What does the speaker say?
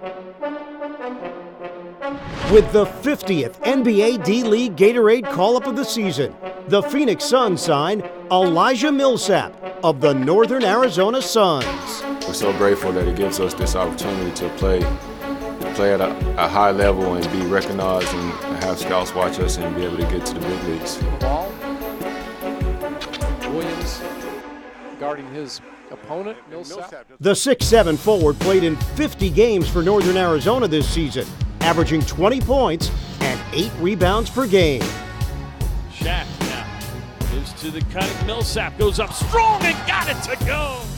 With the 50th NBA D-League Gatorade call-up of the season, the Phoenix Suns sign Elijah Millsap of the Northern Arizona Suns. We're so grateful that it gives us this opportunity to play at a high level and be recognized and have scouts watch us and be able to get to the big leagues. Ball. Williams guarding his opponent, Millsap. The 6'7" forward played in 50 games for Northern Arizona this season, averaging 20 points and 8 rebounds per game. Shaq now gives to the cutting Millsap, goes up strong and got it to go.